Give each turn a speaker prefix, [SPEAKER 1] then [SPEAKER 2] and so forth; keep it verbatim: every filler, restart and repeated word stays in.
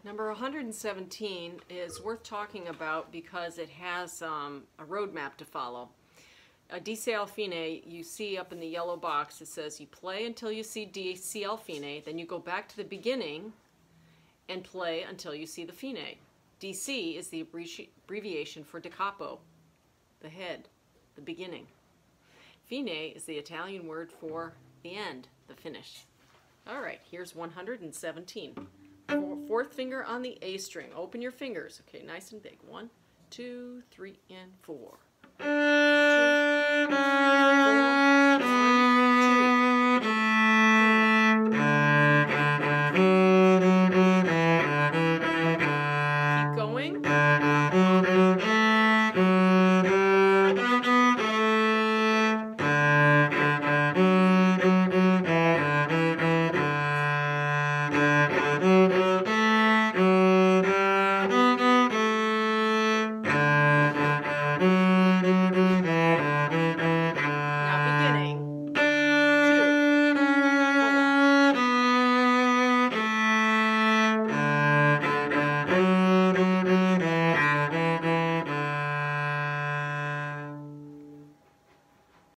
[SPEAKER 1] Number one hundred seventeen is worth talking about because it has um, a roadmap to follow. A D C L fine, you see up in the yellow box, it says you play until you see D C L fine, then you go back to the beginning and play until you see the fine. D C is the abbreviation for da capo, the head, the beginning. Fine is the Italian word for the end, the finish. All right, here's one hundred seventeen. Fourth finger on the A string. Open your fingers. Okay, nice and big. One, two, three, and four. Two, four,